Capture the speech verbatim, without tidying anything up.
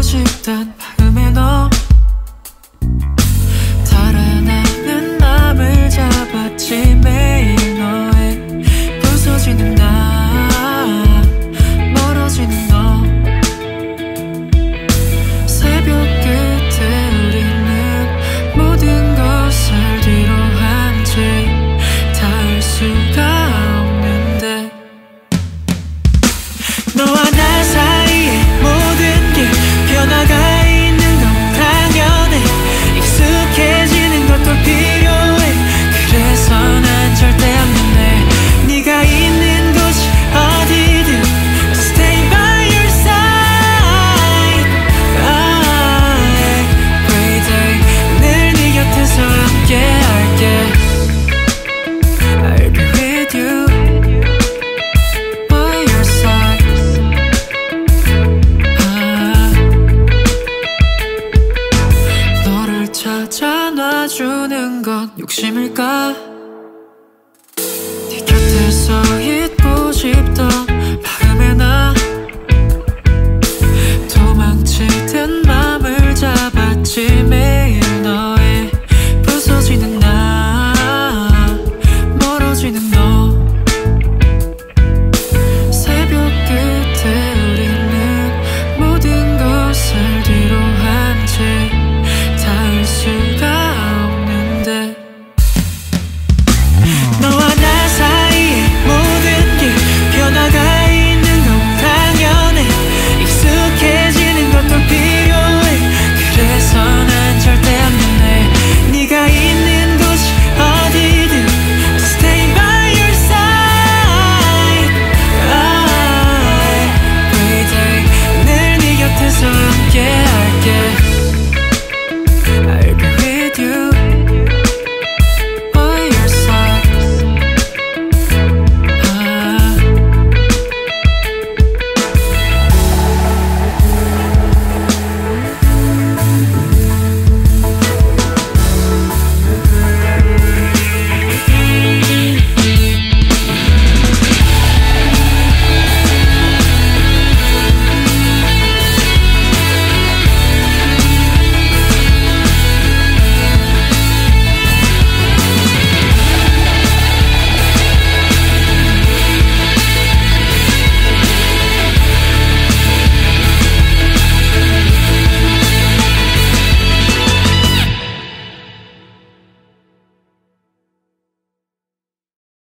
싶던 마음에 너 달아나는 맘을 잡았지. 매일 너의 부서지는 나 멀어지는 너 새벽 끝에 우리는 모든 것을 뒤로 한 채 닿을 수가 없는데 너와 나 사이에 모든 게 변화가 있는 건 당연해. 익숙해지는 것도 필요해. 그래서 난 절대 안 변해. 네가 있는 곳이 어디든 I'll stay by your side. Every day 늘 네 곁에서 함께 할게. I'll be with you by your side. 너를 찾아 놔주는 건 욕심일까?